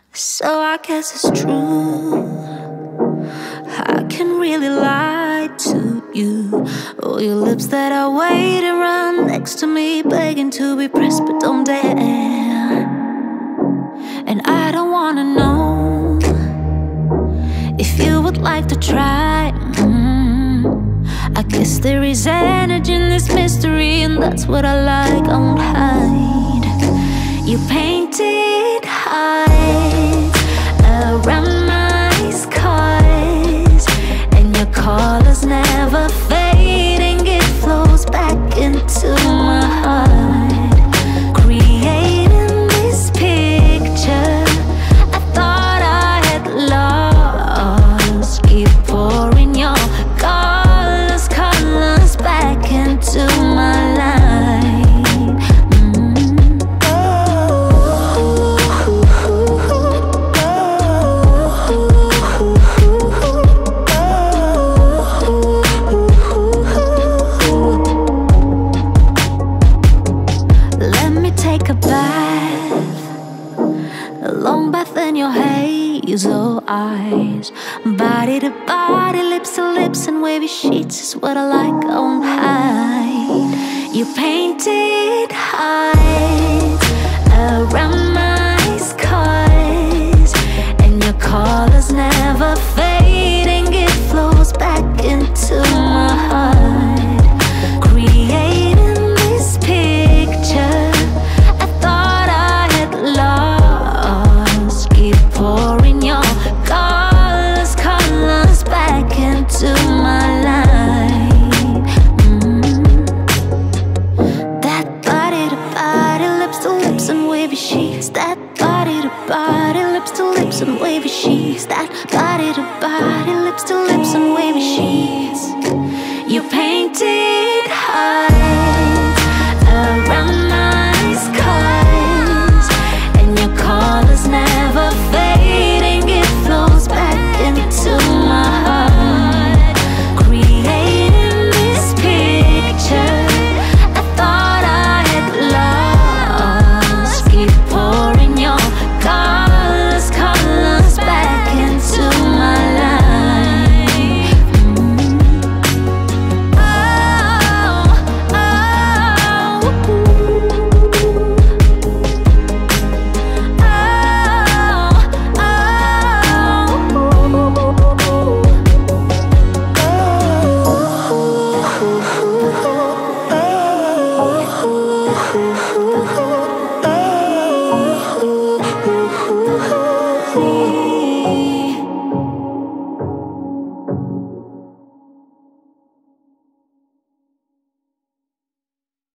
So I guess it's true, I can really lie to you. Oh, your lips that are waiting right next to me, begging to be pressed but don't dare. And I don't wanna know if you would like to try. I guess there is energy in this mystery, and that's what I like, I won't hide. You painted highs around my skies, and your colors never fading, it flows back into my heart, creating this picture I thought I had lost. Keep pouring your colors back into my life. Let me take a bath, a long bath in your hazel eyes. Body to body, lips to lips, and wavy sheets is what I like, I won't hide. You painted highs around my skies, and your colors never fading, it flows back into my heart, creating this picture I thought I had lost. Keep pouring your colors back into my life. That body to body, lips to lips and wavy sheets. That body to body, lips to lips and wavy sheets. That body to body, lips to lips and wavy sheets. You painted high